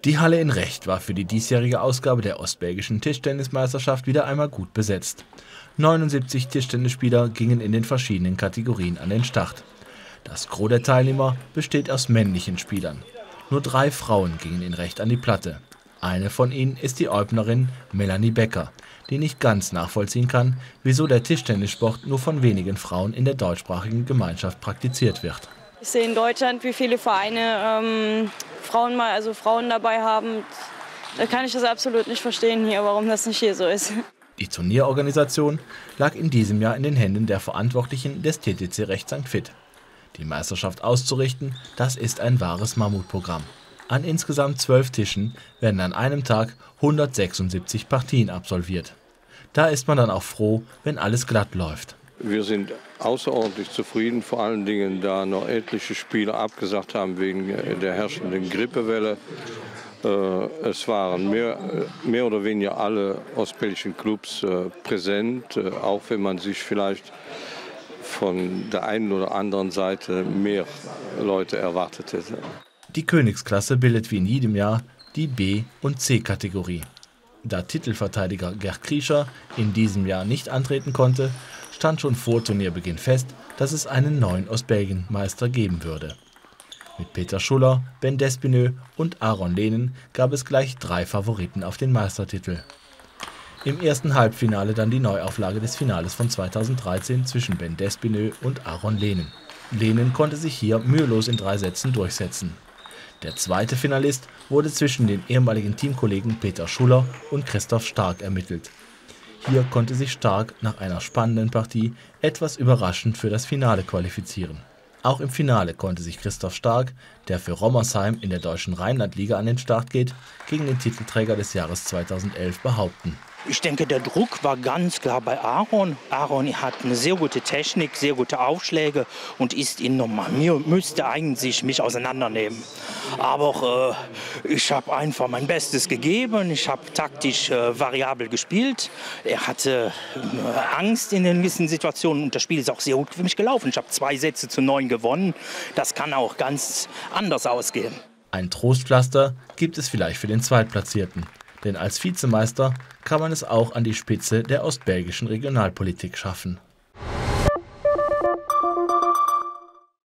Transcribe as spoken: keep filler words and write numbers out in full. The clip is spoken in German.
Die Halle in Recht war für die diesjährige Ausgabe der Ostbelgischen Tischtennismeisterschaft wieder einmal gut besetzt. neunundsiebzig Tischtennisspieler gingen in den verschiedenen Kategorien an den Start. Das Gros der Teilnehmer besteht aus männlichen Spielern. Nur drei Frauen gingen in Recht an die Platte. Eine von ihnen ist die Eubnerin Melanie Becker, die nicht ganz nachvollziehen kann, wieso der Tischtennissport nur von wenigen Frauen in der deutschsprachigen Gemeinschaft praktiziert wird. Ich sehe in Deutschland, wie viele Vereine ähm, Frauen mal, also Frauen dabei haben. Da kann ich das absolut nicht verstehen hier, warum das nicht hier so ist. Die Turnierorganisation lag in diesem Jahr in den Händen der Verantwortlichen des T T C Recht Sankt Vith. Die Meisterschaft auszurichten, das ist ein wahres Mammutprogramm. An insgesamt zwölf Tischen werden an einem Tag hundertsechsundsiebzig Partien absolviert. Da ist man dann auch froh, wenn alles glatt läuft. Wir sind außerordentlich zufrieden, vor allen Dingen, da noch etliche Spieler abgesagt haben wegen der herrschenden Grippewelle. Es waren mehr, mehr oder weniger alle ostbelgischen Clubs präsent, auch wenn man sich vielleicht von der einen oder anderen Seite mehr Leute erwartet hätte. Die Königsklasse bildet wie in jedem Jahr die B- und C-Kategorie. Da Titelverteidiger Gerd Kriescher in diesem Jahr nicht antreten konnte, stand schon vor Turnierbeginn fest, dass es einen neuen Ostbelgien-Meister geben würde. Mit Peter Schuller, Ben Despineux und Aaron Lehnen gab es gleich drei Favoriten auf den Meistertitel. Im ersten Halbfinale dann die Neuauflage des Finales von zweitausenddreizehn zwischen Ben Despineux und Aaron Lehnen. Lehnen konnte sich hier mühelos in drei Sätzen durchsetzen. Der zweite Finalist wurde zwischen den ehemaligen Teamkollegen Peter Schuller und Christoph Stark ermittelt. Hier konnte sich Stark nach einer spannenden Partie etwas überraschend für das Finale qualifizieren. Auch im Finale konnte sich Christoph Stark, der für Rommersheim in der deutschen Rheinland-Liga an den Start geht, gegen den Titelträger des Jahres zweitausendelf behaupten. Ich denke, der Druck war ganz klar bei Aaron. Aaron hat eine sehr gute Technik, sehr gute Aufschläge und ist in Nummer. Mir müsste eigentlich mich auseinandernehmen. Aber äh, ich habe einfach mein Bestes gegeben. Ich habe taktisch äh, variabel gespielt. Er hatte äh, Angst in den gewissen Situationen und das Spiel ist auch sehr gut für mich gelaufen. Ich habe zwei Sätze zu neun gewonnen. Das kann auch ganz anders ausgehen. Ein Trostpflaster gibt es vielleicht für den Zweitplatzierten. Denn als Vizemeister kann man es auch an die Spitze der ostbelgischen Regionalpolitik schaffen.